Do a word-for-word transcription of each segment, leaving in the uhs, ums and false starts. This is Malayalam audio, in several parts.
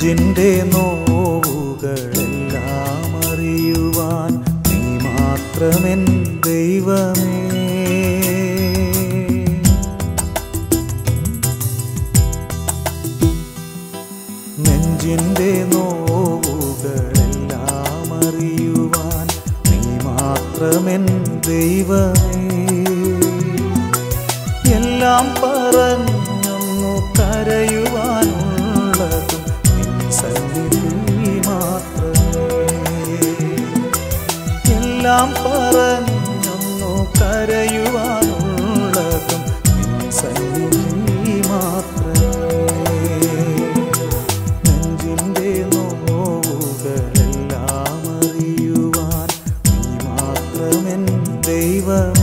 നെഞ്ചിൻ്റെ നോവുകളെല്ലാം അറിയുവാൻ നീ മാത്രമെൻ ദൈവമേ. നെഞ്ചിൻ്റെ നോവുകളെല്ലാം അറിയുവാൻ നീ മാത്രമെൻ ദൈവമേ. എല്ലാം പറഞ്ഞൊന്നു കരയുവാനുള്ളതും നിൻ സന്നിധി മാത്രമേ. എല്ലാം പറഞ്ഞൊന്നു കരയുവാനുള്ളതും നിൻ സന്നിധി മാത്രമേ. നെഞ്ചിൻ്റെ നോവുകളെല്ലാം അറിയുവാൻ നീ മാത്രമെൻ ദൈവമേ.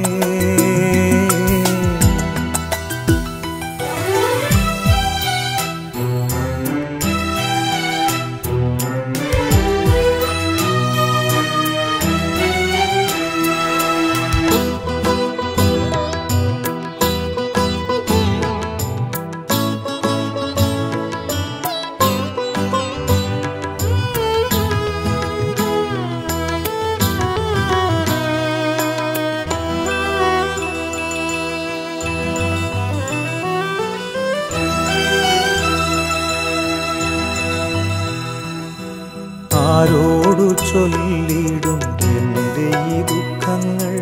ആരോടു ചൊല്ലിടും എൻ്റെ ഈ ദുഃഖങ്ങൾ,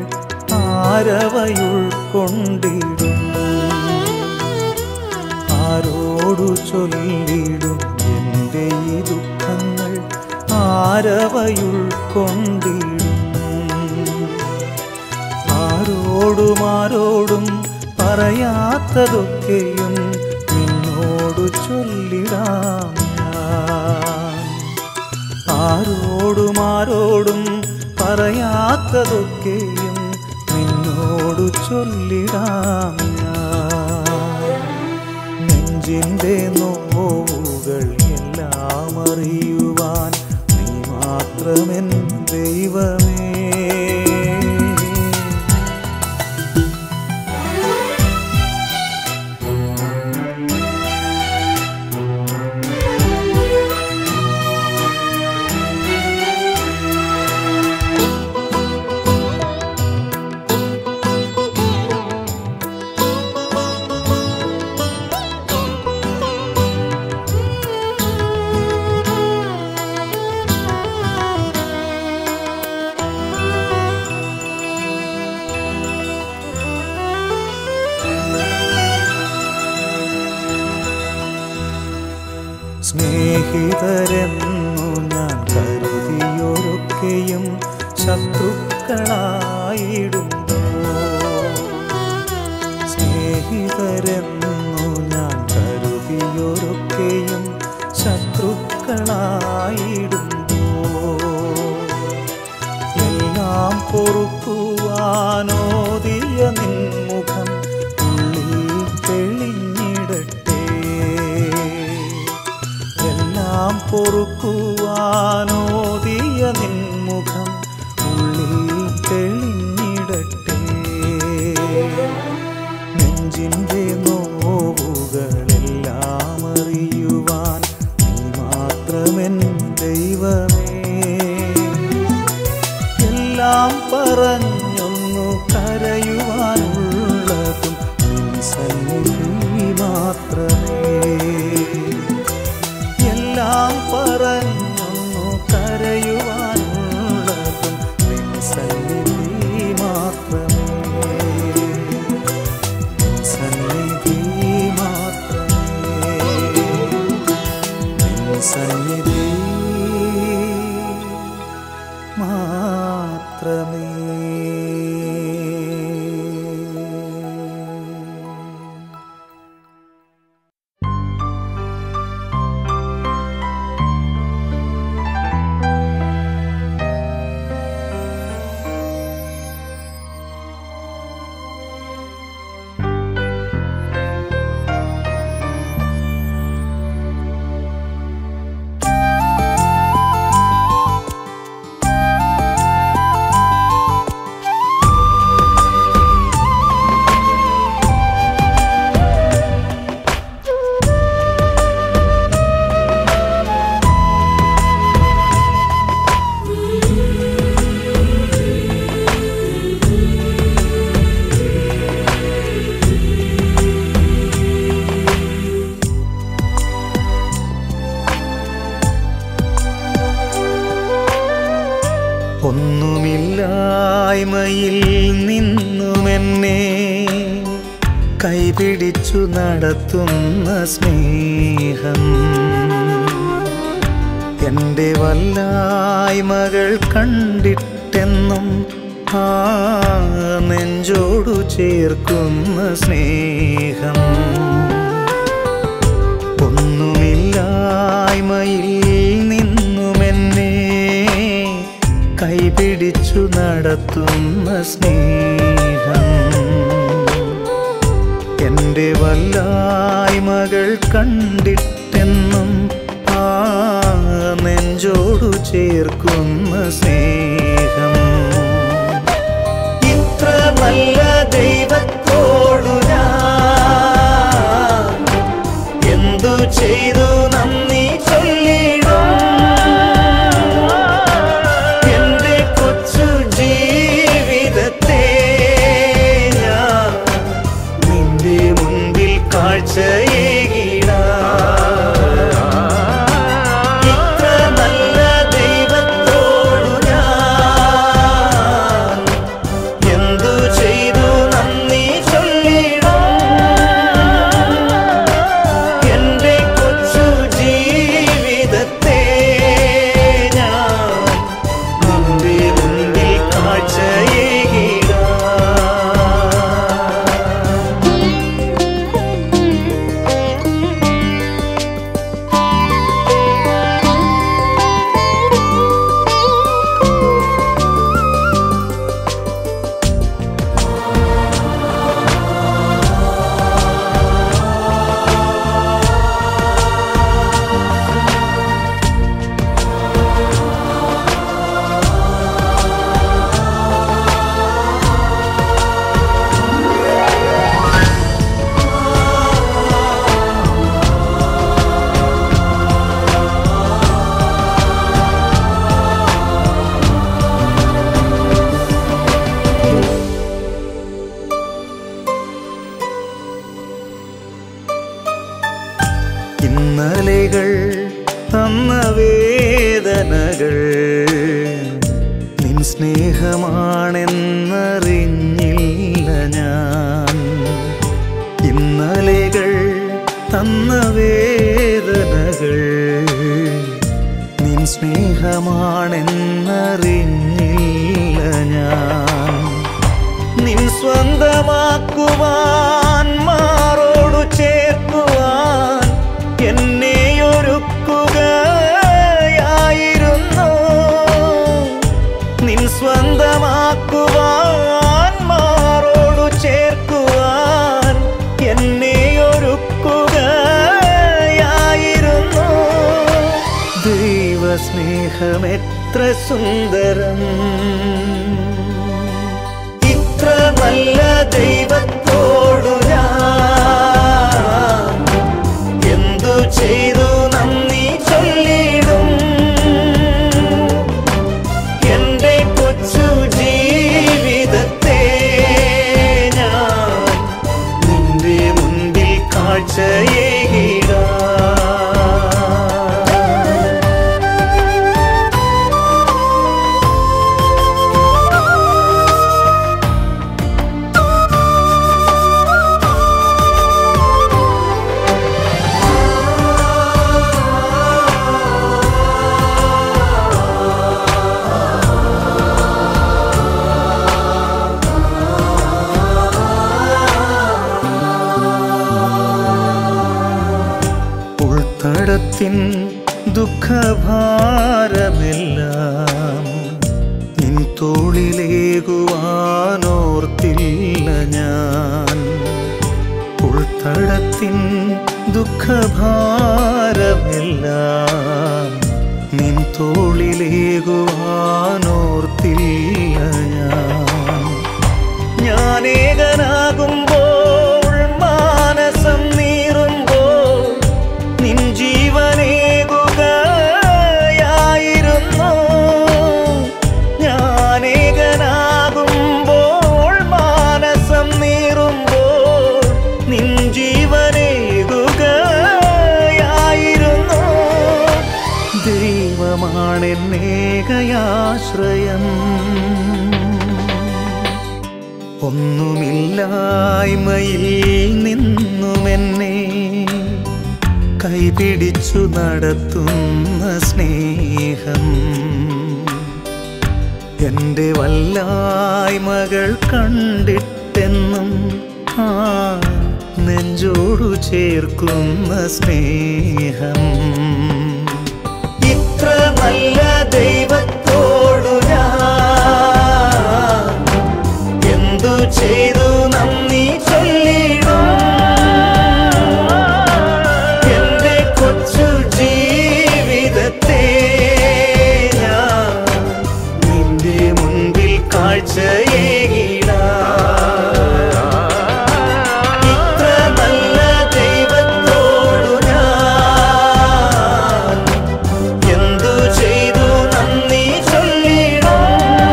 ആരവയുൾക്കൊണ്ടിടും? ആരോടു ചൊല്ലിടും എൻ്റെ ഈ ദുഃഖങ്ങൾ, ആരവയുൾക്കൊണ്ടിടും? ആരോടും ആരോടും പറയാത്തതൊക്കെയും നിന്നോടു ചൊല്ലിടാം ഞാൻ. ആരോടും ആരോടും പറയാത്തതൊക്കെയും നിന്നോടു ചൊല്ലിടാം ഞാൻ. നെഞ്ചിൻ്റെ നോവുകൾ എല്ലാം അറിയുവാൻ നീ മാത്രമെൻ ദൈവമേ. സ്നേഹിതരെന്നു ഞാൻ കരുതിയോരൊക്കെയും ശത്രുക്കളായിടുന്നു. സ്നേഹിതരെന്നു ഞാൻ കരുതിയോരൊക്കെയും ശത്രുക്കളായിടുന്നു. എല്ലാം പൊറുക്കുവാനോദിയ നിൻമുഖം ഉള്ളിൽ തെളിഞ്ഞിടട്ടെ. എല്ലാം പൊറുക്കുവാനോദിയ നിൻമുഖം ഉള്ളിൽ തെളിഞ്ഞിടട്ടെ. നെഞ്ചിൻ്റെ നോവുകളെല്ലാം അറിയുവാൻ നീ മാത്രമെൻ ദൈവമേ. എല്ലാം പറഞ്ഞൊന്നു കരയുവാനുള്ളതും നിൻ സന്നിധി മാത്രമേ. എല്ലാം പറഞ്ഞൊന്നു കരയുവാനുള്ളതും നിൻ സന്നിധി മാത്രമേ. നിൻ സന്നിധി കൈപിടിച്ചു നടത്തുന്ന സ്നേഹം. എൻ്റെ വല്ലായ്മകൾ കണ്ടിട്ടെന്നും ആ നെഞ്ചോടു ചേർക്കുന്ന സ്നേഹം. ഒന്നുമില്ലായ്മയിൽ നിന്നുമെന്നെ കൈപിടിച്ചു നടത്തുന്ന സ്നേഹം. എൻ്റെ വല്ലായ്മകൾ കണ്ടിട്ടെന്നും ആ നെഞ്ചോടു ചേർക്കുന്ന സ്നേഹം. ഇത്ര നല്ല ദൈവത്തോടു ഞാൻ എന്തു ചെയ്തു നന്ദി ചൊല്ലിടും. എൻ്റെ കൊച്ചു ജീവിതത്തെ ഞാൻ നിന്റെ മുൻപിൽ കാഴ്ചയേകിടാം. ഇന്നലെകൾ തന്ന വേദനകൾ നിൻ സ്നേഹമാണെന്നറിഞ്ഞില്ല ഞാൻ. ഇന്നലെകൾ തന്ന വേദനകൾ നിൻ സ്നേഹമാണെന്നറിഞ്ഞില്ല ഞാൻ. നിൻ സ്വന്തമാക്കുവാൻ മാറോടു ചേർക്കുവാൻ എന്നെയൊരുക്കുകയായിരുന്നു. നിൻ സ്വന്തമാക്കുവാൻ മാറോടു ചേർക്കുവാൻ എന്നെയൊരുക്കുകയായിരുന്നു. ദൈവസ്നേഹമെത്ര സുന്ദരം. ഇത്ര നല്ല ദൈവത്തോടു ഞാൻ എന്തു ചെയ്തു നന്ദി ചൊല്ലിടും. എൻ്റെ കൊച്ചു ജീവിതത്തെ ഞാൻ നിന്റെ മുൻപിൽ കാഴ്ചയേകിടാം. ഉൾത്തടത്തിൻ ദുഃഖഭാരമെല്ലാം നിൻ തോളിലേകുവാനോർത്തില്ല ഞാൻ. ഉൾത്തടത്തിൻ ദുഃഖഭാരമെല്ലാം നിൻ തോളിലേകുവാനോർത്തില്ല ഞാൻ. ഞാനേകനാകുമ്പോൾ മാനസം നീറുമ്പോൾ നിൻ ജീവനേകുകയായിരുന്നു. ഞാനേകനാകുമ്പോൾ മാനസം നീറുമ്പോൾ നിൻ ജീവനേകുകയായിരുന്നു. ദൈവമാണെന്നേകയാശ്രയം. ഒന്നുമില്ലായ്മയിൽ നിന്നുമെന്നെ കൈപിടിച്ചു നടത്തുന്ന സ്നേഹം, എൻ്റെ വല്ലായ്മകൾ കണ്ടിട്ടെന്നും ആ നെഞ്ചോടു ചേർക്കുന്ന സ്നേഹം. ഇത്ര നല്ല ദൈവത്തോടു ഞാൻ എന്തു ചെയ്തു നന്ദി ചൊല്ലിടും. എൻ്റെ കൊച്ചു ജീവിതത്തെ ഞാൻ നിന്റെ മുൻപിൽ കാഴ്ചയേകിടാം. ഇത്ര നല്ല ദൈവത്തോടു ഞാൻ എന്തു ചെയ്തു നന്ദി ചൊല്ലിടും.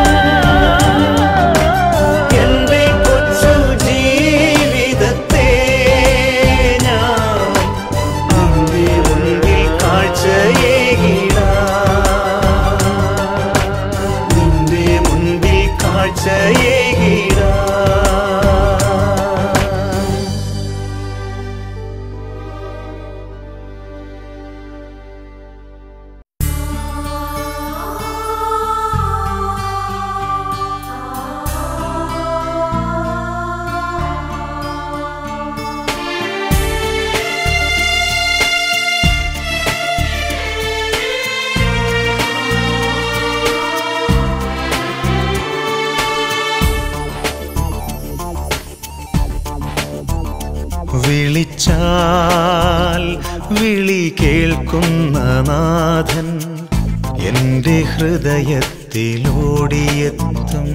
എൻ്റെ കൊച്ചു ജീവിതത്തെ ഞാൻ നിന്റെ മുൻപിൽ കാഴ്ചയേകിടാം. നിന്റെ മുൻപിൽ കാഴ്ചയേകിടാം. വിളിച്ചാൽ വിളി കേൾക്കുന്ന നാഥൻ എൻ്റെ ഹൃദയത്തിലോടിയെത്തും.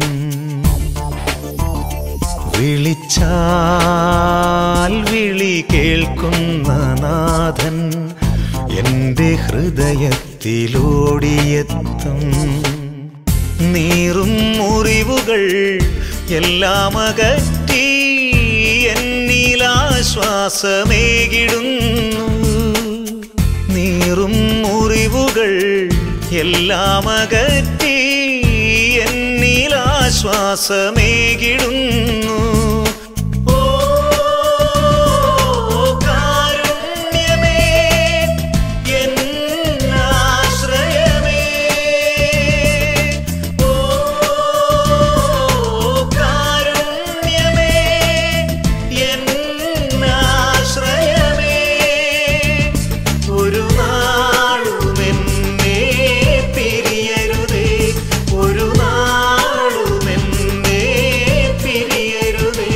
വിളിച്ചാൽ വിളി കേൾക്കുന്ന നാഥൻ എൻ്റെ ഹൃദയത്തിലോടിയെത്തും. നീറും മുറിവുകൾ എല്ലാം അകറ്റി എന്നിലാശ്വാസമേകിടുന്നു. നീറും മുറിവുകൾ എല്ലാം അകറ്റി എന്നിലാശ്വാസമേകിടുന്നു. ഓ കാരുണ്യമേ എന്നാശ്രയമേ, ഓ കാരുണ്യമേ എന്നാശ്രയമേ, ഒരു നാളും എന്നെ പിരിയരുതേ, ഒരു നാളും എന്നെ പിരിയരുതേ.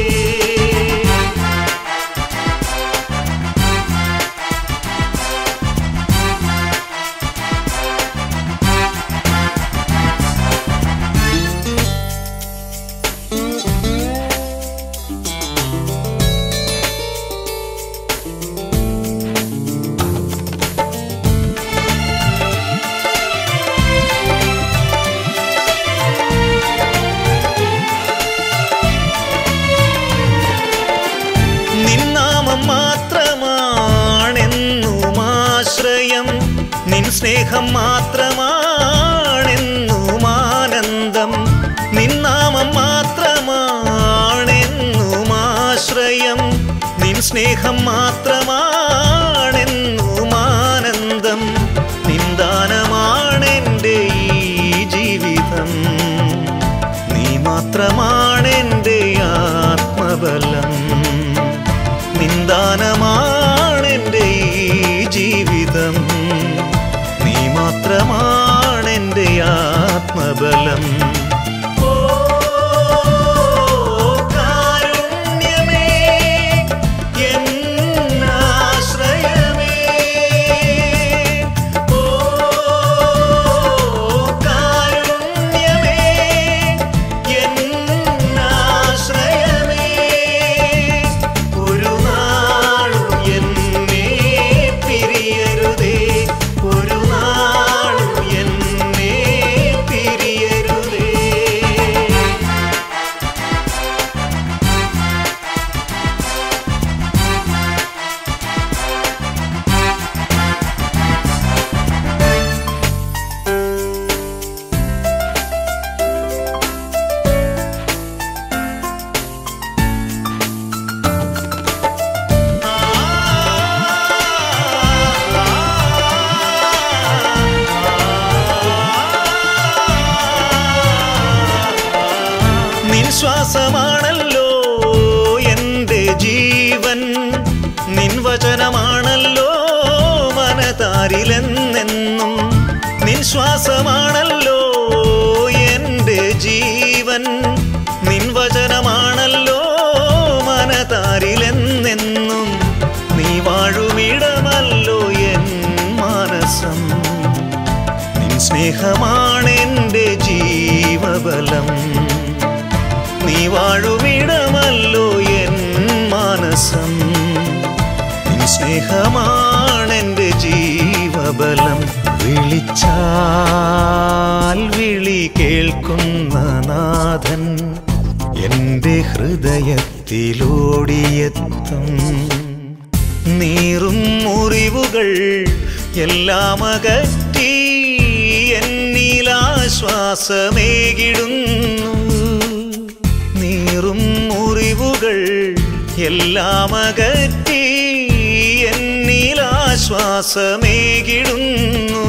നിന്നാമം മാത്രമാണെന്നും ആശ്രയം, നിൻ സ്നേഹം മാത്രമാണെന്നും ആനന്ദം. നിന്നാമം മാത്രമാണെന്നും ആശ്രയം, നിൻ സ്നേഹം മാത്രമാണെന്നും ആനന്ദം. നിന്ദാനമാണെൻ്റെ ഈ ജീവിതം, നീ മാത്രമാണെൻ്റെ ആത്മബലം. നിന്ദാനമാണെൻ്റെ ഈ ജീവിതം, നീ മാത്രമാണെൻ്റെ ആത്മബലം. ഓ കാരുണ്യമേ എന്നാശ്രയമേ, ഓ കാരുണ്യമേ എന്നാശ്രയമേ, ഒരു നാളും എന്നെ പിരിയരുതേ, ഒരു നാളും എന്നെ പിരിയരുതേ. വചനമാണല്ലോ മനതാരിലെന്നെന്നും നിൻ ശ്വാസമാണല്ലോ എൻ്റെ ജീവൻ നിൻ വചനമാണല്ലോ മനതാരിലെന്നെന്നും നീ വാഴുമിടമല്ലോ എൻ മാനസം നിൻ സ്നേഹമാണെൻ്റെ ജീവബലം നീ വാഴുമിടമല്ലോ എൻ മാനസം നിൻ സ്നേഹമാണെൻ്റെ ജീവബലം വിളിച്ചാൽ വിളി കേൾക്കുന്ന നാഥൻ എൻ്റെ ഹൃദയത്തിലോടിയെത്തും നീറും മുറിവുകൾ എല്ലാം അകറ്റി എന്നിലാശ്വാസമേകിടുന്നു നീറും മുറിവുകൾ എല്ലാം അകറ്റി എന്നിലാശ്വാസമേകിടുന്നു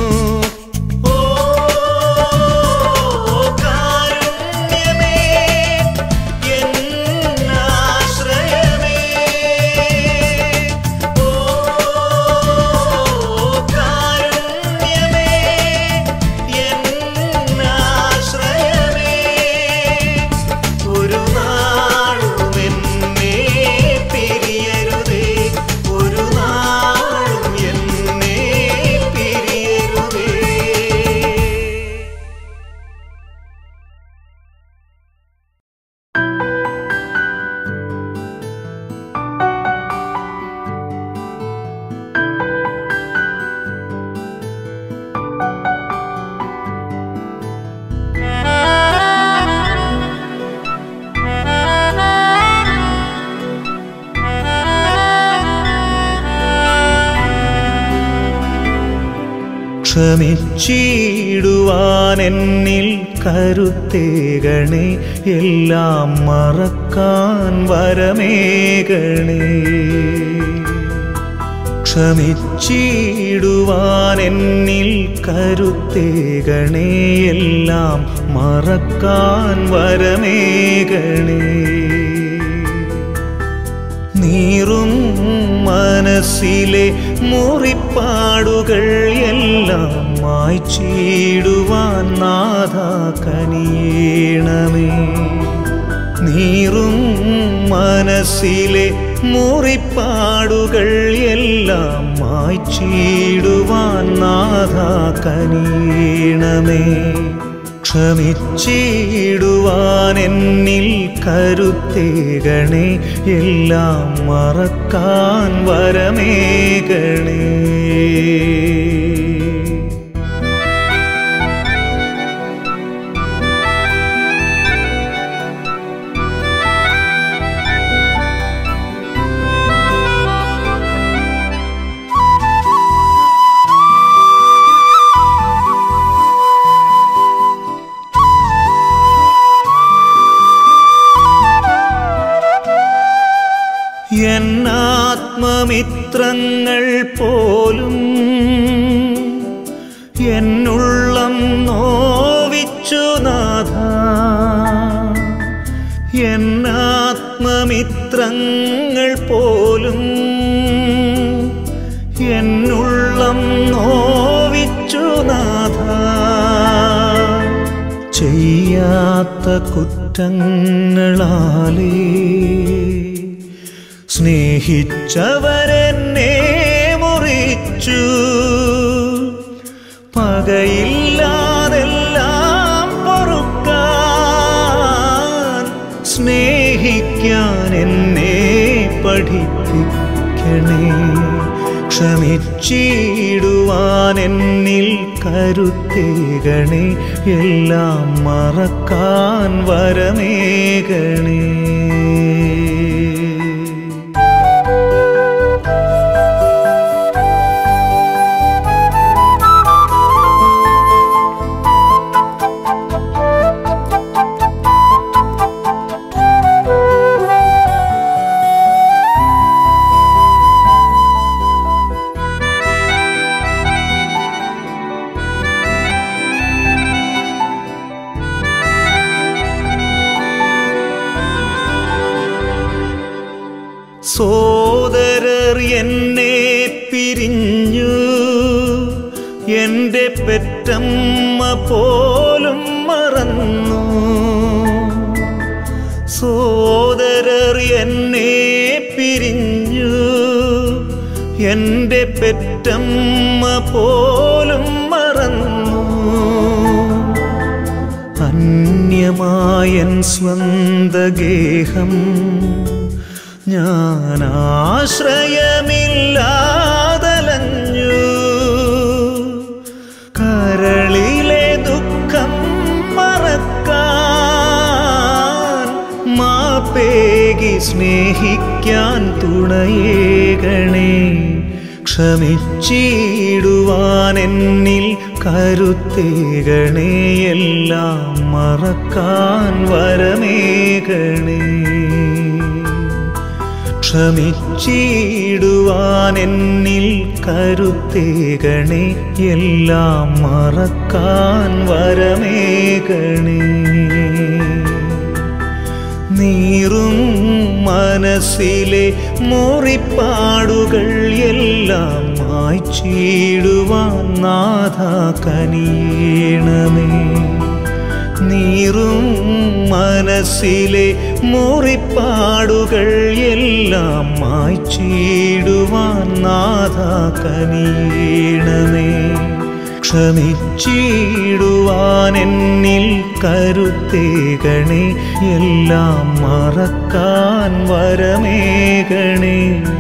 ക്ഷമിച്ചിടുവാൻ എന്നിൽ കരുത്തേകണേ എല്ലാം മറക്കാൻ വരമേകണേ ക്ഷമിച്ചിടുവാൻ എന്നിൽ കരുത്തേകണേ എല്ലാം മറക്കാൻ വരമേകണേ നീറും മനസ്സിലെ മുറിപ്പാടുകൾ എല്ലാം മായ്ച്ചിടുവാൻ നാഥാ കനിയേണമേ നീറും മനസ്സിലെ മുറിപ്പാടുകൾ എല്ലാം മായ്ച്ചിടുവാൻ നാഥാ കനിയേണമേ ക്ഷമിച്ചിടുവാൻ എന്നിൽ കരുത്തേകണേ എല്ലാം മറക്കാൻ വരമേകണേ എന്നാത്മമിത്രങ്ങൾ പോലും എന്നുള്ളം നോവിച്ചു നാഥാ എന്നാത്മമിത്രങ്ങൾ പോലും എന്നുള്ളം നോവിച്ചു നാഥാ ചെയ്യാത്ത കുറ്റങ്ങളാലേ സ്നേഹിച്ചവരെന്നെ മുറിച്ചു പകയില്ലാതെല്ലാം പൊറുക്കാൻ സ്നേഹിക്കാൻ എന്നെ പഠിപ്പിക്കണേ ക്ഷമിച്ചിടുവാൻ എന്നിൽ കരുത്തേകണേ എല്ലാം മറക്കാൻ വരമേകണേ സോദരർ എന്നെ പിരിഞ്ഞു എൻ്റെ പെറ്റമ്മ പോലും മറന്നു സോദരർ എന്നെ പിരിഞ്ഞു എൻ്റെ പെറ്റമ്മ പോലും മറന്നു അന്യമായൻ സ്വന്തഗേഹം ഞാൻ ആശ്രയമില്ലാതലഞ്ഞു കരളിലെ ദുഃഖം മറക്കാൻ മാപ്പേകി സ്നേഹിക്കാൻ തുണയേകണേ ക്ഷമിച്ചിടുവാൻ എന്നിൽ കരുത്തേകണേ എല്ലാം മറക്കാൻ വരമേകണേ ക്ഷമിച്ചിടുവാൻ എന്നിൽ കരുത്തേകണേ എല്ലാം മറക്കാൻ വരമേകണേ നീറും മനസ്സിലെ മുറിപ്പാടുകൾ എല്ലാം മായ്ച്ചിടുവാൻ നാഥാ കനിയണമേ നീറും മനസ്സിലെ മുറിപ്പാടുകൾ എല്ലാം മായ്ച്ചിടുവാൻ നാഥാ കനിയണമേ ക്ഷമിച്ചിടുവാൻ എന്നിൽ കരുത്തേകണേ എല്ലാം മറക്കാൻ വരമേകണേ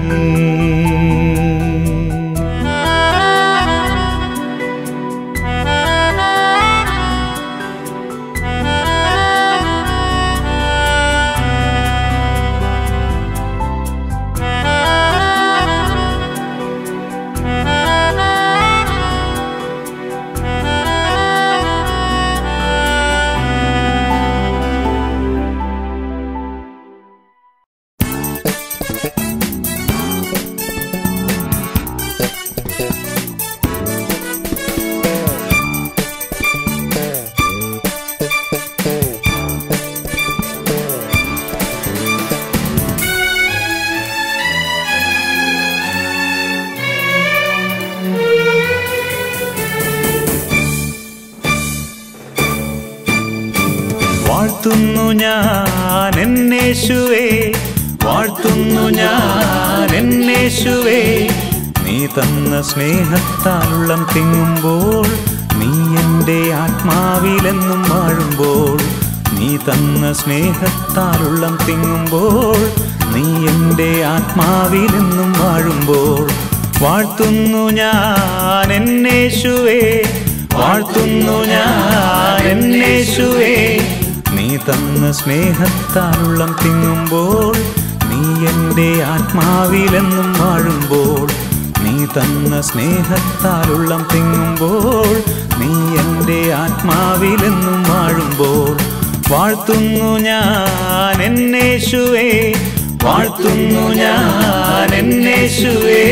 വാഴ്ത്തുന്നു ഞാൻ എന്നേശുവേ വാഴ്ത്തുന്നു ഞാൻ എന്നേശുവേ നീ തന്ന സ്നേഹത്താലുള്ളം തിങ്ങുമ്പോൾ നീ എൻ്റെ ആത്മാവിലെന്നും വാഴുമ്പോൾ നീ തന്ന സ്നേഹത്താലുള്ളം തിങ്ങുമ്പോൾ നീ എൻ്റെ ആത്മാവിലെന്നും വാഴുമ്പോൾ വാഴ്ത്തുന്നു ഞാൻ എന്നേശുവേ വാഴ്ത്തുന്നു ഞാൻ എന്നേശുവേ നീ തന്ന സ്നേഹത്താലുള്ളം തിങ്ങുമ്പോൾ നീ എൻ്റെ ആത്മാവിലെന്നും വാഴുമ്പോൾ നീ തന്ന സ്നേഹത്താലുള്ളം തിങ്ങുമ്പോൾ നീ എൻ്റെ ആത്മാവിലെന്നും വാഴുമ്പോൾ വാഴ്ത്തുന്നു ഞാൻ എന്നേശുവേ വാഴ്ത്തുന്നു ഞാൻ എന്നേശുവേ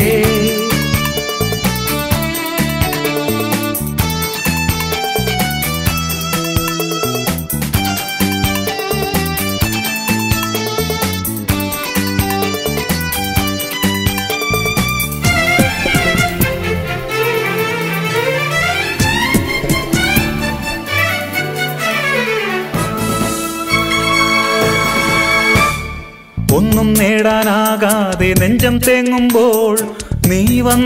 ഒന്നും നേടാനാകാതെ നെഞ്ചം തേങ്ങുമ്പോൾ നീ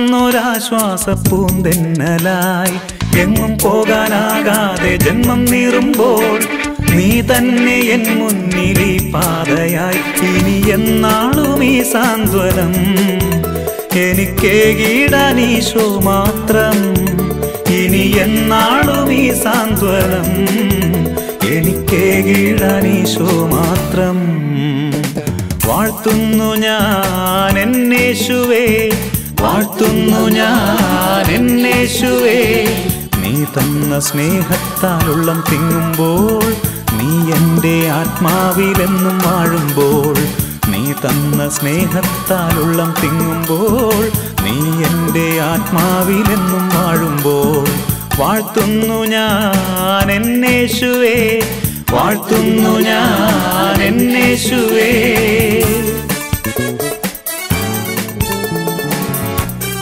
വന്നൊരാശ്വാസപ്പൂന്തെന്നലായി എങ്ങും പോകാനാകാതെ ജന്മം നീറുമ്പോൾ നീ തന്നെ എൻ മുന്നിൽ ഈ പാതയായി ഇനി എന്നാളും ഈ സാന്ത്വനം എനിക്കേകിടാൻ ഈശോ മാത്രം ഇനി എന്നാളും ഈ സാന്ത്വനം എനിക്കേകിടാൻ ഈശോ മാത്രം വാഴ്ത്തുന്നു ഞാൻ എന്നേശുവേ വാഴ്ത്തുന്നു ഞാൻ എന്നേശുവേ നീ തന്ന സ്നേഹത്താലുള്ളം തിങ്ങുമ്പോൾ നീ എൻ്റെ ആത്മാവിലെന്നും വാഴുമ്പോൾ നീ തന്ന സ്നേഹത്താലുള്ളം തിങ്ങുമ്പോൾ നീ എൻ്റെ ആത്മാവിലെന്നും വാഴുമ്പോൾ വാഴ്ത്തുന്നു ഞാൻ എന്നേശുവേ വാഴ്ത്തുന്നു ഞാൻ എന്നേശുവേ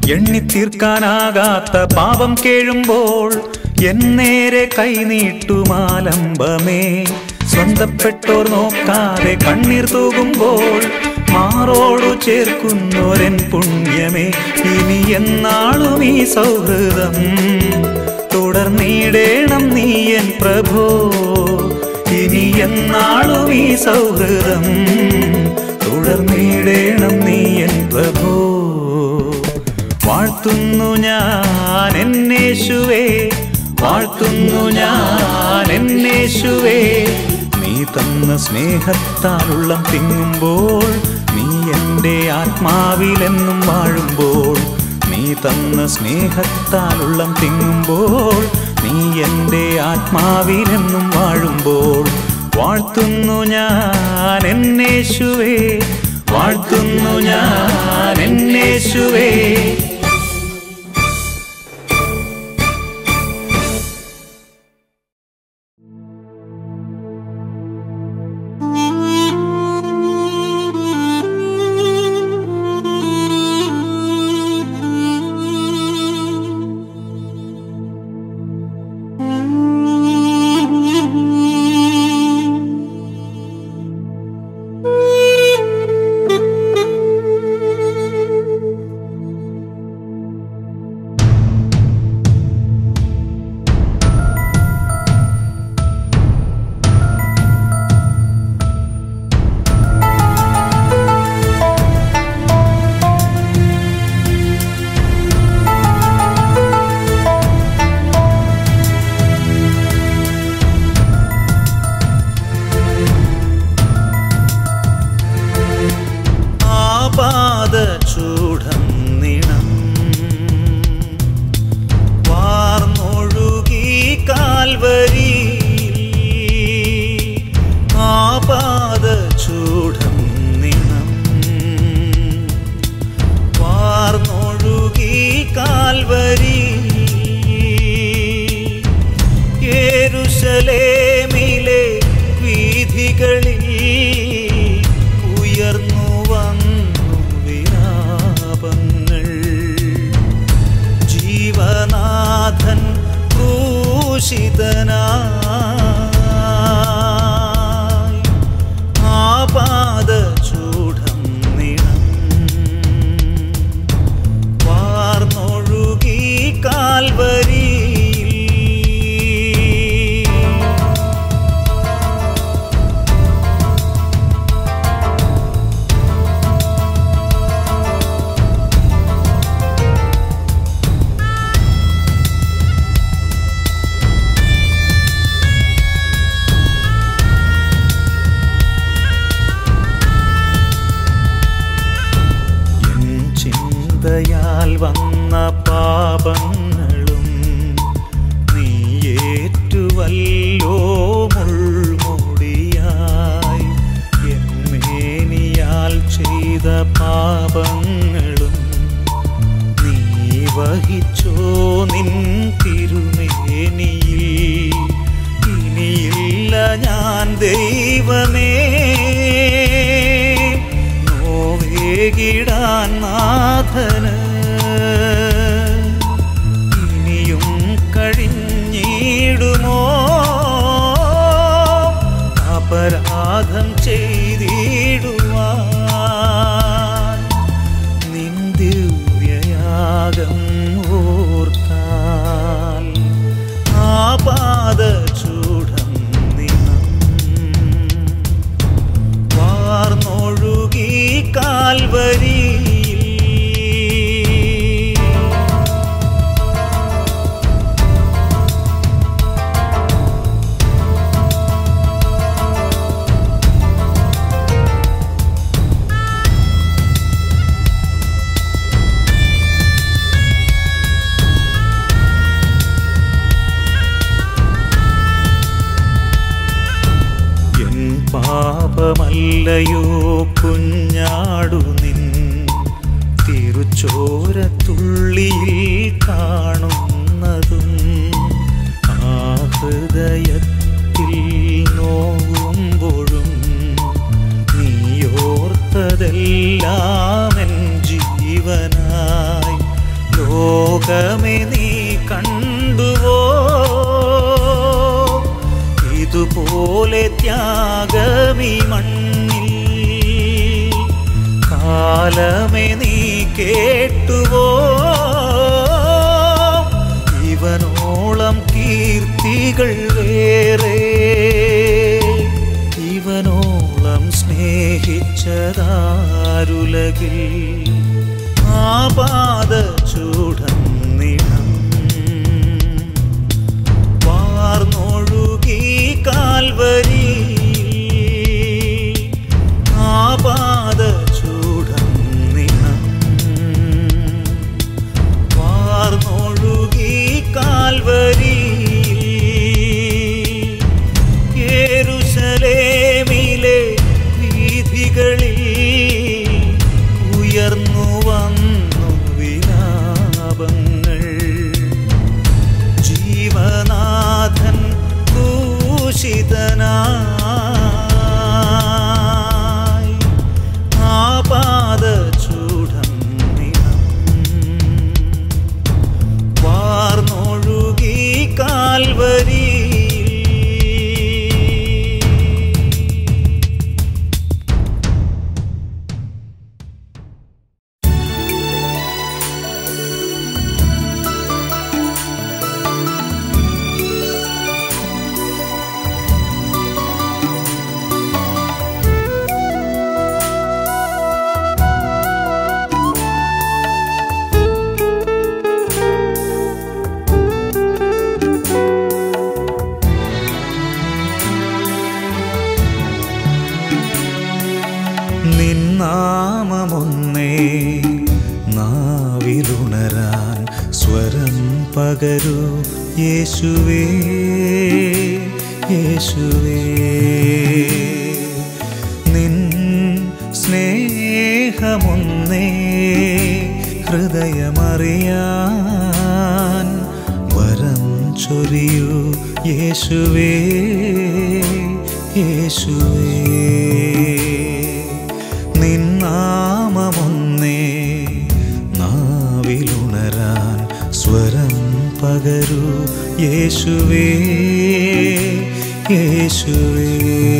എണ്ണിത്തീർക്കാനാകാത്ത പാപം കേഴുമ്പോൾ എന്നേരെ കൈനീട്ടുമാലംബമേ. സ്വന്തപ്പെട്ടോർ നോക്കാതെ കണ്ണീർ തൂകുമ്പോൾ മാറോടു ചേർക്കുന്നോരൻ പുണ്യമേ. ഇനി എന്നാളും ഈ സൗഹൃദം തുടർന്നിടേണം നീയൻ പ്രഭോ. ഇനി എന്നാളും ഈ സൗഹൃദം തുടർന്നിടേണം നീയൻ പ്രഭോ. വാഴ്ത്തുന്നു ഞാൻ എന്നേശുവേ, വാഴ്ത്തുന്നു ഞാൻ എന്നേശുവേ. നീ തന്ന സ്നേഹത്താലുള്ളം തിങ്ങുമ്പോൾ, നീ എൻ്റെ ആത്മാവിലെന്നും വാഴുമ്പോൾ. നീ തന്ന സ്നേഹത്താലുള്ളം തിങ്ങുമ്പോൾ, നീ എൻ്റെ ആത്മാവിലെന്നും വാഴുമ്പോൾ. വാഴ്ത്തുന്നു ഞാൻ എന്നേശുവേ, വാഴ്ത്തുന്നു ഞാൻ എന്നേശുവേ. യെരൂശലേമിലെ വീഥികളിൽ ഉയർന്നു വന്നു വിലാപങ്ങൾ. ജീവനാഥൻ ക്രൂശിതനായി ആപാദചൂഢം നിണം വാർന്നൊഴുകി കാൽവരി. ചിന്തയാൽ വന്ന പാപങ്ങളും നീയേറ്റുവല്ലോ മുൾമുടിയായി. എന്നേനിയാൽ ചെയ്ത പാപങ്ങളും നീ വഹിച്ചോ നിൻ തിരുമേനിയിൽ. ഇനിയില്ല ഞാൻ ദൈവമേ നോവേകിടാൻ നാഥന്. ഇനിയും കഴിഞ്ഞിടുമോ അപരാധം ചെയ്തിടുവാൻ. നിൻ ദിവ്യയാഗം ഓർത്താൽ ആപാദചൂഢം നിനം വാർന്നൊഴുകി കാൽവരി. പാപമല്ലയോ കുഞ്ഞാടു നിൻ തിരുച്ചോരത്തുള്ളിയിൽ കാണുന്നതും. ആ ഹൃദയത്തിൽ നോവുമ്പോഴും നീയോർത്തതെല്ലാം എൻ ജീവനായി. ലോകമേ നീ കണ്ടുവോ ഇതുപോലെ ത്യാഗമീ മണ്ണിൽ? കാലമേ നീ കേട്ടുവോ ഇവനോളം കീർത്തികൾ വേറെ? ഇവനോളം സ്നേഹിച്ചതാരുലകിൽ? ആപാദചൂഢന്നിടം വാർന്നൊഴുകി കാൽവരി. ആപാദചൂഢന്നിടം വാർന്നൊഴുകി കാൽവരി. യെരൂശലേമിലെ വീഥികളിൽ ഉയർന്നു വന്നു വിലാപങ്ങൾ. ജീവനാഥൻ ക്രൂശിതനായി ആപാദചൂഢം നിണം വാർന്നൊഴുകി കാൽവരി. നിന്നാമമൊന്നേ നാവിലുണരാൻ സ്വരം പകരൂ യേശുവേ യേശുവേ. നിൻ സ്നേഹമൊന്നേ ഹൃദയമറിയാൻ വരം ചൊരിയൂ യേശുവേ യേശുവേ. നിന്നാമമൊന്നേ നാവിലുണരാൻ സ്വരം പകരൂ യേശുവേ യേശുവേ.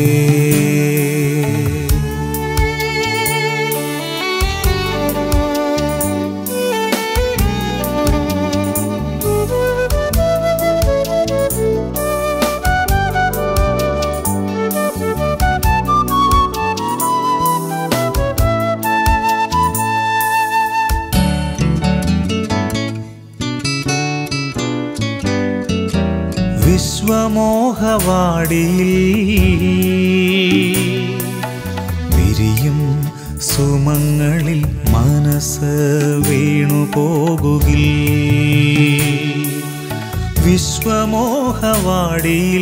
വിശ്വമോഹവാടിയിൽ വിരിയും സുമങ്ങളിൽ മനസ്സ് വീണുപോകുകിൽ. വിശ്വമോഹവാടിയിൽ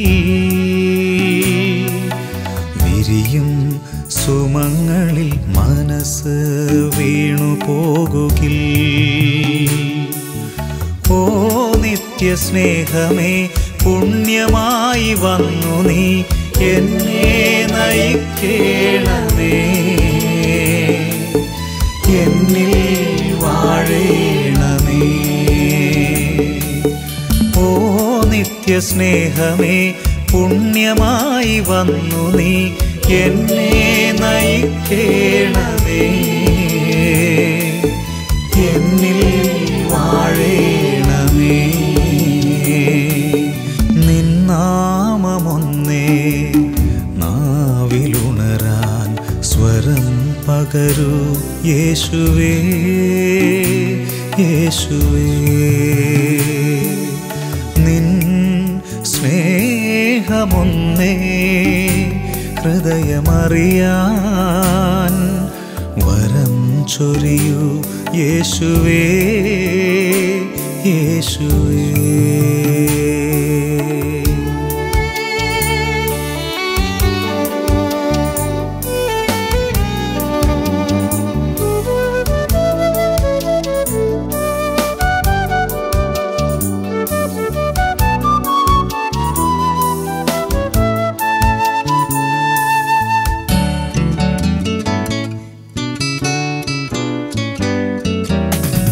വിരിയും സുമങ്ങളിൽ മനസ്സ് വീണുപോകുകിൽ. ഓ നിത്യസ്നേഹമേ പുണ്യമായി വന്നു നീ എന്നെ നയിക്കേണമേ. എന്നിൽ വാഴേണമേ. ഓ നിത്യസ്നേഹമേ പുണ്യമായി വന്നു നീ എന്നെ നയിക്കേണമേ. എന്നിൽ വാഴേണമേ. നിന്നാമമൊന്നേ നാവിലുണരാൻ സ്വരം പകരൂ യേശുവേ യേശുവേ. നിൻ സ്നേഹമൊന്നേ ഹൃദയമറിയാൻ വരം ചൊരിയൂ യേശുവേ യേശുവേ.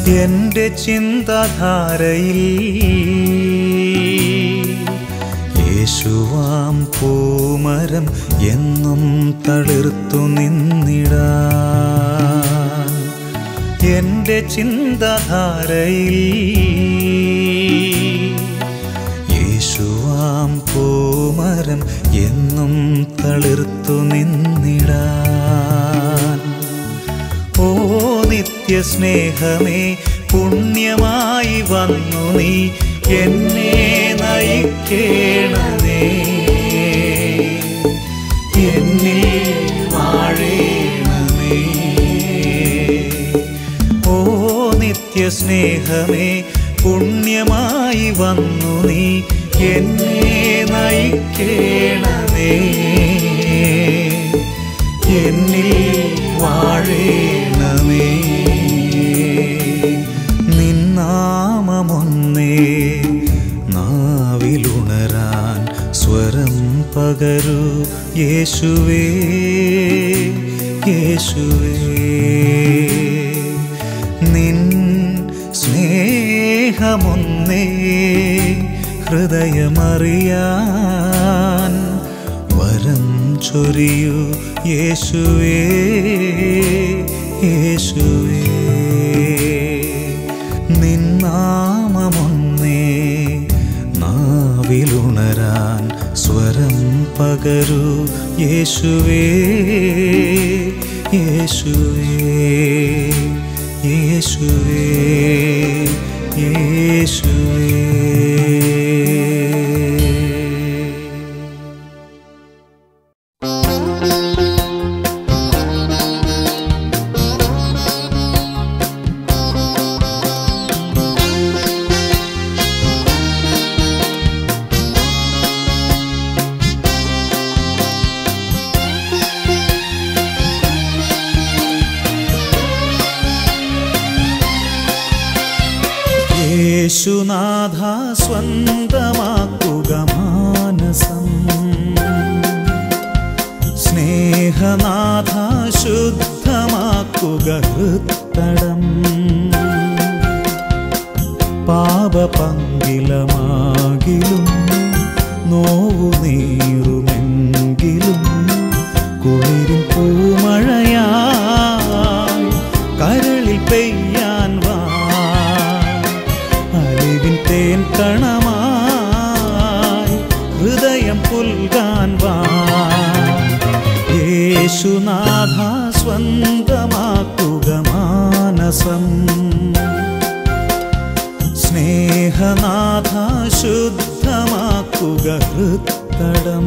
എൻ്റെ ചിന്താധാരയിൽ യേശുവാം പൂമരം എന്നും തളിർത്തു നിന്നിടാൻ. എൻ്റെ ചിന്താധാരയിൽ യേശുവാം പൂമരം എന്നും തളിർത്തു നിന്നിടാൻ. ഓ നിത്യസ്നേഹമേ, പുണ്യമായി വന്നു നീ എന്നെ നയിക്കേണമേ. എന്നിൽ വാഴേണമേ. ഓ നിത്യസ്നേഹമേ, പുണ്യമായി വന്നു നീ എന്നെ നയിക്കേണമേ. എന്നിൽ വാഴേണമേ. നിന്നാമമൊന്നേ നാവിലുണരാൻ സ്വരം പകരൂ യേശുവേ, യേശുവേ. നിൻ സ്നേഹമൊന്നേ ഹൃദയമറിയാൻ വരം ചൊരിയൂ യേശുവേ, യേശുവേ. നിന്നാമമൊന്നേ നാവിലുണരാൻ സ്വരം പകരൂ യേശുവേ, യേശുവേ, യേശുവേ, യേശുവേ. യേശുനാഥ സ്വന്തമാക്കുക മാനസം, സ്നേഹനാഥ ശുദ്ധമാക്കുക ഹൃത്തടം. പാപപങ്കിലമാകിലും നോവു നീറുമെങ്കിലും കുളിരും പൂമഴയായി കരളിൽ പെയ്യാൻ വാ. അലിവിൻ തേൻ കണമായി ഹൃദയം പുൽകാൻ വാ. യേശുനാഥ സ്വന്തമാക്കുക മാനസം, സ്നേഹനാഥ ശുദ്ധമാക്കുക ഹൃത്തടം.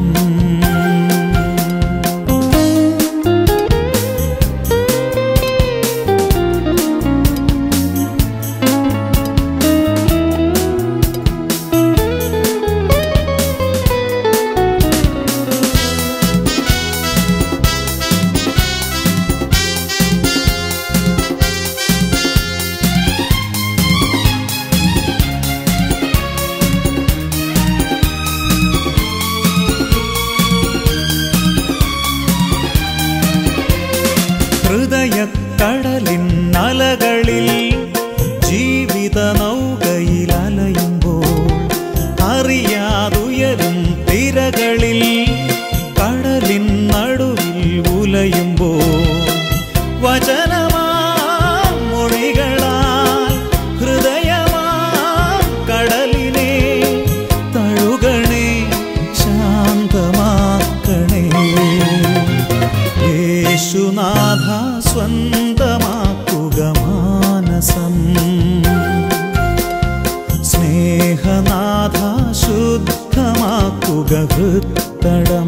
ഹൃദയക്കടലിൻ അലകളിൽ ജീവിത നൗകയിൽ അലയുമ്പോൾ, അറിയാതുയരും തിരകളിൽ കടലിൻ നടുവിൽ ഉലയുമ്പോൾ, വചനമാ മൊഴികളാൽ ഹൃദയമാ കടലിനെ തഴുകണേ, ശാന്തമാക്കണേ. യേശുനാഥ സ്വന്തമാക്കുക മാനസം, സ്നേഹനാഥ ശുദ്ധമാക്കുക ഹൃത്തടം.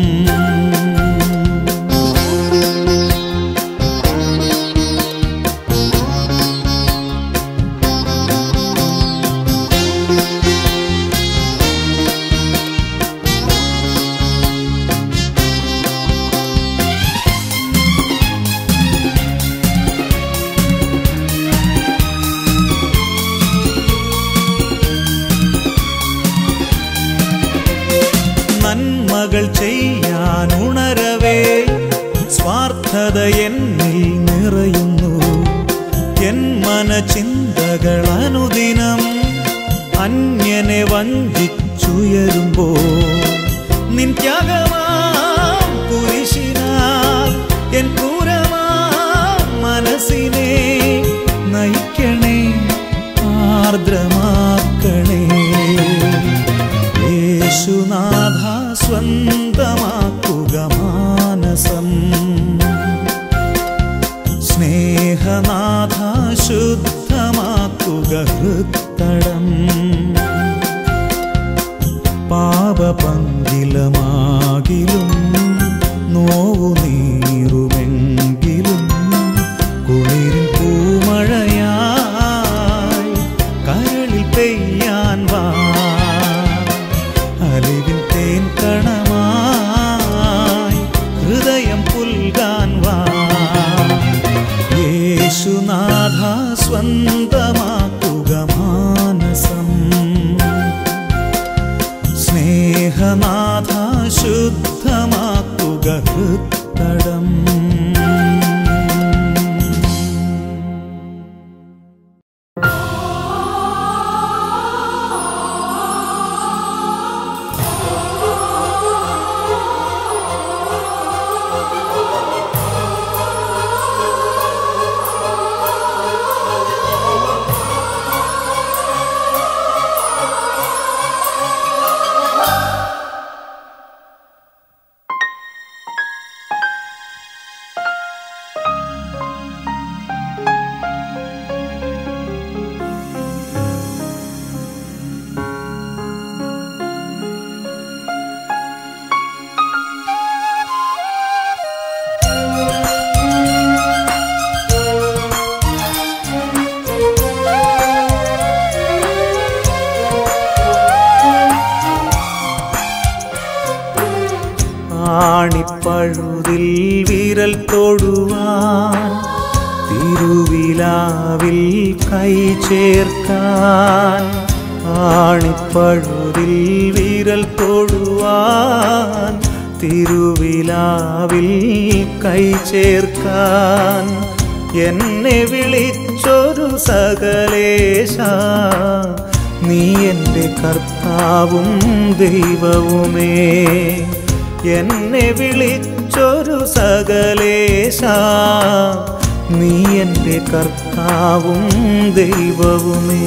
നന്മകൾ ചെയ്യാൻ ഉണരവേ സ്വാർത്ഥത എന്നിൽ നിറയുന്നു. എൻ മനചിന്ത അനുദിനം അന്യനെ വഞ്ചിച്ചുയരുമ്പോ നിൻ ത്യാഗമാം കുരിശിനാൽ എൻ ക്രൂരമാം മനസ്സിനെ നയിക്കണേ, ആർദ്രമാക്കണേ. യേശുനാഥ സ്വന്തമാക്കുക മാനസം, സ്നേഹനാഥ ശുദ്ധമാക്കുക ഹൃത്തടം. പാപപങ്കിലമാകിലും നോവു നീറുമെങ്കിലും കുളിരിൻ പൂമഴയായി കരളിൽ പെയ്യാൻ വാ, അലിവിൻ തേൻ കണമായി ഹൃദയം പുൽകാൻ വാ. യേശുനാഥ സ്വന്തമാക്കുക മാനസം, സ്നേഹനാഥ ശുദ്ധമാക്കുക ഹൃത്തടം. ആണിപ്പഴുതിൽ വിരൽ തൊടുവാൻ, തിരുവിലാവിൽ കൈ ചേർക്കാൻ. ആണിപ്പഴുതിൽ വിരൽ തൊടുവാൻ, തിരുവിലാവിൽ കൈ ചേർക്കാൻ. എന്നെ വിളിച്ചൊരു സകലേശ, നീ എൻ്റെ കർത്താവും ദൈവവുമേ. എന്നെ വിളിച്ചൊരു സകലേശ, നീ എൻ്റെ കർത്താവും ദൈവവുമേ.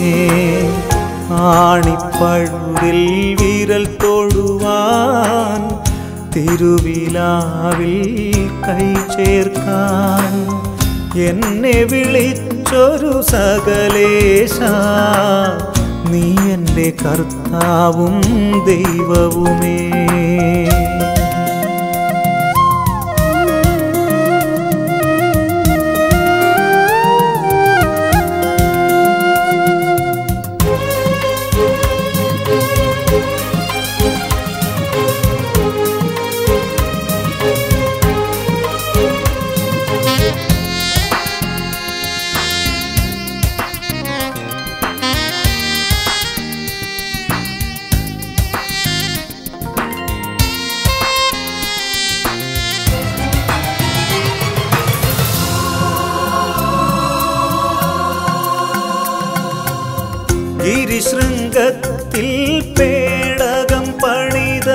ആണിപ്പഴുതിൽ വിരൽ തൊടുവാൻ, തിരുവിലാവിൽ കൈ ചേർക്കാൻ. എന്നെ വിളിച്ചൊരു സകലേശ, നീ എൻ്റെ കർത്താവും ദൈവവുമേ. ഗിരിശൃംഗത്തിൽ പേടകം പണിത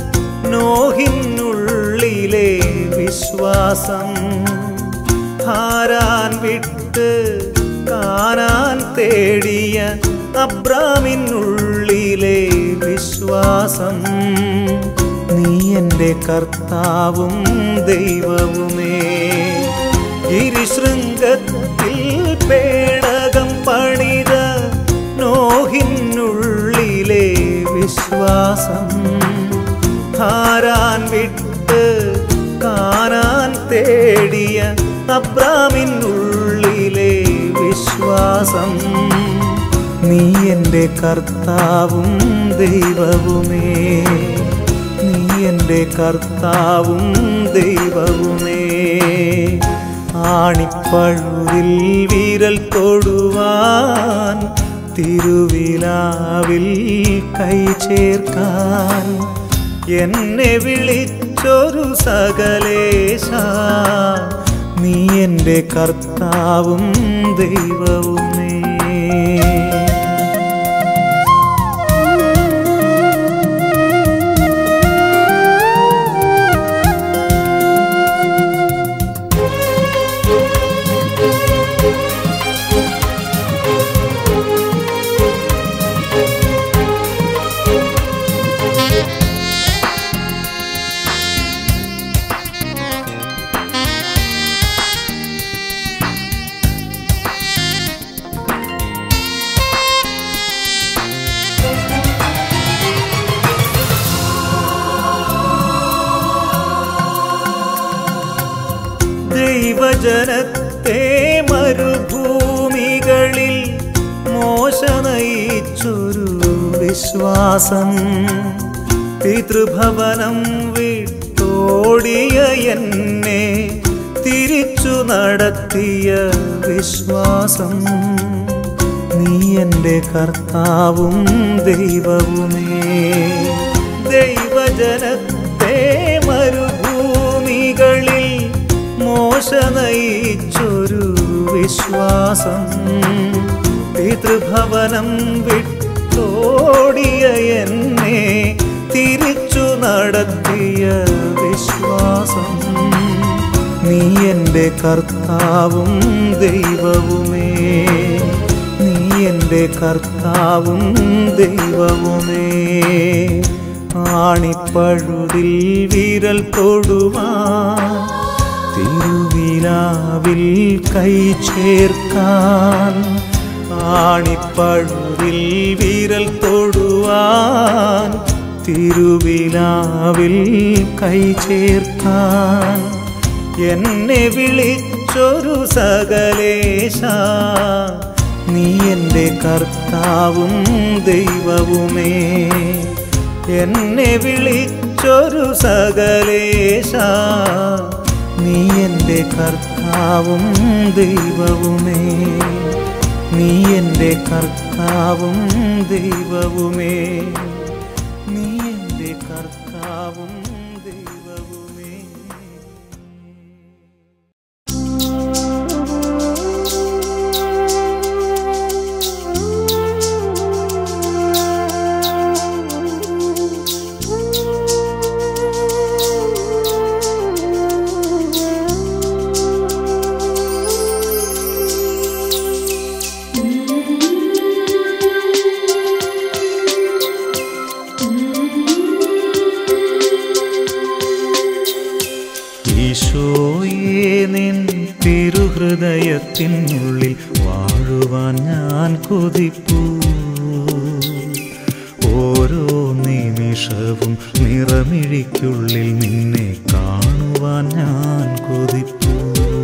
നോഹിനുള്ളിലെ വിശ്വാസം, ഹാരാൻ വിട്ട് കാനാൻ തേടിയ അബ്രാമിനുള്ളിലെ വിശ്വാസം. നീ എൻ്റെ കർത്താവും ദൈവവുമേ. ഗിരിശൃംഗത്തിൽ പേടകം പണിത നോഹിനുള്ളിലെ വിശ്വാസം, ഹാരാൻ വിട്ട് കാനാൻ തേടിയ അബ്രാമിനുള്ളിലെ വിശ്വാസം. നീ എൻ്റെ കർത്താവും ദൈവവുമേ. നീ എൻ്റെ കർത്താവും ദൈവവുമേ. ആണിപ്പഴുതിൽ വിരൽ തൊടുവാൻ, തിരുവിലാവിൽ കൈ ചേർക്കാൻ. എന്നെ വിളിച്ചൊരു സകലേശ, നീ എൻ്റെ കർത്താവും ദൈവവുമേ. ദൈവജനത്തെ മരുഭൂമികളിൽ മോശ നയിച്ചൊരു വിശ്വാസം, പിതൃഭവനം വിട്ടോടിയ എന്നെ തിരിച്ചു നടത്തിയ വിശ്വാസം, നീ എൻ്റെ കർത്താവും ദൈവവുമേ. ദൈവജനത്തെ മരുഭൂമികളിൽ മോശ നയിച്ചൊരു വിശ്വാസം, പിതൃഭവനം വിട്ടോടിയ എന്നെ തിരിച്ചു നടത്തിയ വിശ്വാസം, നീ എൻ്റെ കർത്താവും ദൈവവുമേ. നീ എൻ്റെ കർത്താവും ദൈവവുമേ. ആണിപ്പഴുതിൽ വിരൽ തൊടുവാൻ, തിരുവിലാവിൽ കൈ ചേർക്കാൻ, ആണിപ്പഴുതിൽ വിരൽ തൊടുവാൻ, തിരുവിലാവിൽ കൈ ചേർക്കാൻ, എന്നെ വിളിച്ചൊരു സകലേശ, നീ എൻ്റെ കർത്താവും ദൈവവുമേ. എന്നെ വിളിച്ചൊരു സകലേശ, നീ എൻ്റെ കർത്താവും ദൈവവുമേ. നീ എൻ്റെ കർത്താവും ദൈവവുമേ. നീ എൻ്റെ കർത്താവും ദൈവവുമേ. ഈശോയേ, നിൻ തിരുഹൃദയത്തിനുള്ളിൽ വാഴുവാൻ ഞാൻ കൊതിപ്പൂ. ഓരോ നിമിഷവും നിറമിഴിക്കുള്ളിൽ നിന്നെ കാണുവാൻ ഞാൻ കൊതിപ്പൂ.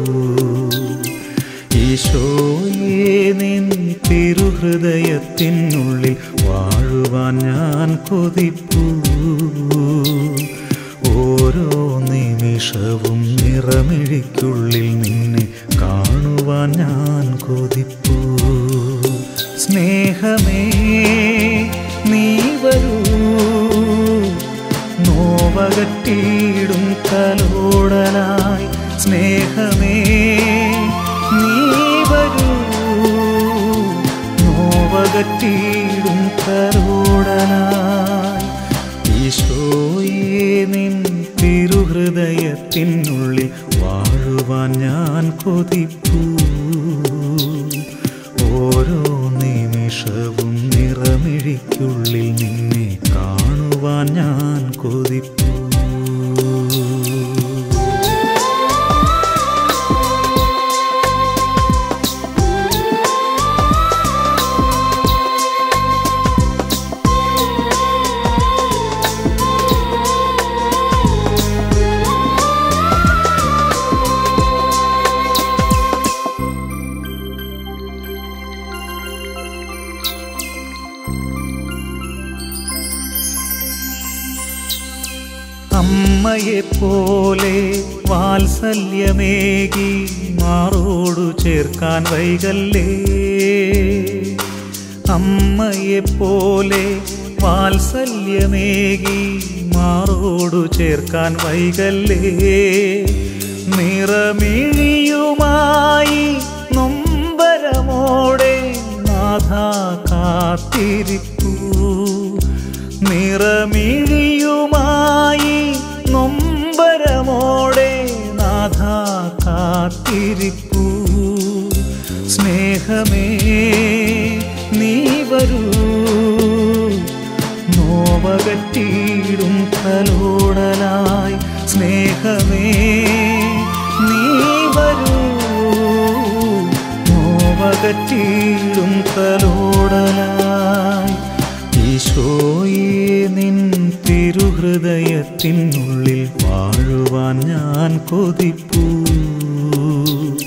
ഈശോയേ, നിൻ തിരുഹൃദയത്തിനുള്ളിൽ വാഴുവാൻ ഞാൻ കൊതിപ്പൂ. ഓരോ നിമിഷവും നിറമിഴിക്കുള്ളിൽ നിന്നെ കാണുവാൻ ഞാൻ കൊതിപ്പൂ. സ്നേഹമേ, നീ വരൂ, നോവകറ്റിയിടും തലോടലായി. സ്നേഹമേ, നീ വരൂ, നോവകറ്റിയിടും തലോടലായി. ഈശോയേ, നിൻ തിരുഹൃദയത്തിനുള്ളിൽ വാഴുവാൻ ഞാൻ കൊതിപ്പൂ. ഓരോ നിമിഷവും നിറമിഴിക്കുള്ളിൽ നിന്നെ കാണുവാൻ ഞാൻ കൊതിപ്പൂ. അമ്മയെപ്പോലെ വാത്സല്യമേകി മാറോടു ചേർക്കാൻ വൈകല്ലേ. അമ്മയെപ്പോലെ വാത്സല്യമേകി മാറോടു ചേർക്കാൻ വൈകല്ലേ. നിറമിഴിയുമായി നൊമ്പരമോടെ നാഥ കാത്തിരിപ്പൂ. നിറമിഴിയുമായി നൊമ്പരമോടെ നാഥ കാത്തിരിപ്പൂ. സ്നേഹമേ, നീ വരൂ, നോവകറ്റിയിടും തലോടലായി. സ്നേഹമേ, നീ വരൂ, നോവകറ്റിയിടും തലോടലായി. ഈശോയേ, നിൻ തിരുഹൃദയത്തിനുള്ളിൽ വാഴുവാൻ ഞാൻ കൊതിപ്പൂ.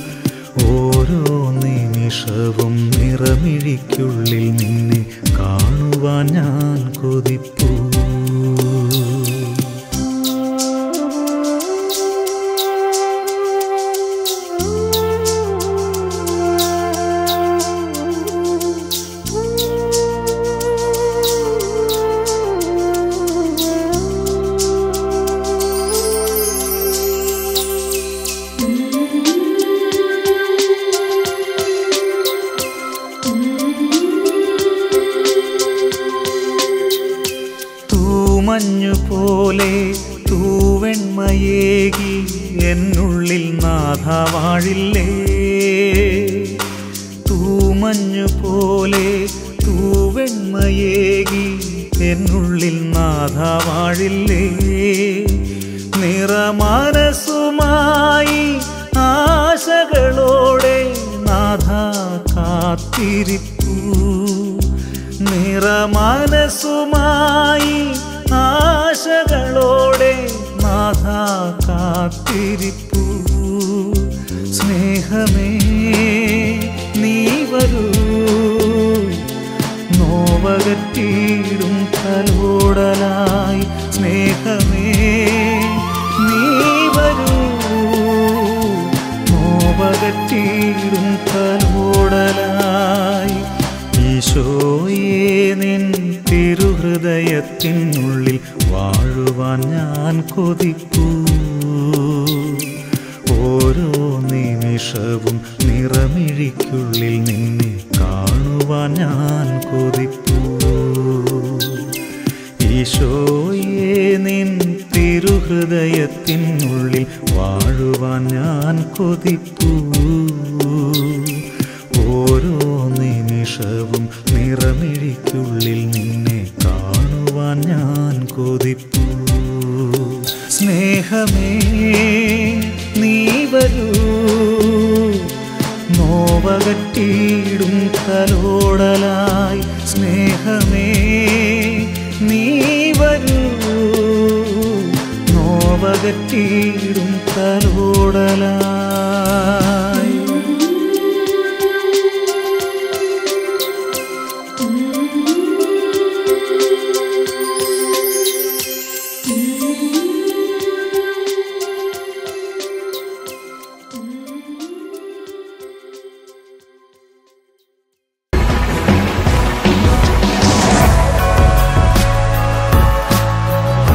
ഓരോ നിമിഷവും നിറമിഴിക്കുള്ളിൽ നിന്നെ കാണുവാൻ ഞാൻ കൊതിപ്പൂ. മഞ്ഞുപോലെ തൂവെണ്മയേകി എന്നുള്ളിൽ നാഥ വാഴില്ലേ. തൂമഞ്ഞുപോലെ തൂവെണ്മയേകി എന്നുള്ളിൽ നാഥ വാഴില്ലേ. നിറമനസ്സുമായി ആശകളോടെ നാഥ കാത്തിരിപ്പൂ. നിറമനസ്സുമായി ആശകളോടെ നാഥ കാത്തിരിപ്പൂ. സ്നേഹമേ നീ വരൂ, നോവകറ്റിയിടും തലോടലായി. സ്നേഹമേ നീ വരൂ, നോവകറ്റിയിടും തലോടലായി. ഈശോയേ നിൻ തിരുഹൃദയത്തിനുള്ളിൽ വാഴുവാൻ ഞാൻ കൊതിപ്പൂ. ഓരോ നിമിഷവും നിറമിഴിക്കുള്ളിൽ നിന്നെ കാണുവാൻ ഞാൻ കൊതിപ്പൂ. ഈശോയേ നിൻ തിരുഹൃദയത്തിനുള്ളിൽ വാഴുവാൻ ഞാൻ കൊതിപ്പൂ. ഓരോ നിമിഷവും നിറമിഴിക്കുള്ളിൽ നിന്നെ കാണുവാൻ ഞാൻ കൊതിപ്പൂ. സ്നേഹമേ നീ വരൂ, നോവകറ്റിയിടും തലോടലായി. സ്നേഹമേ നീ വരൂ, നോവകറ്റിയിടും തലോടലായി.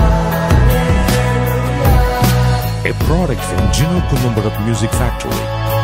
A product from Gino Columbarat Music Factory.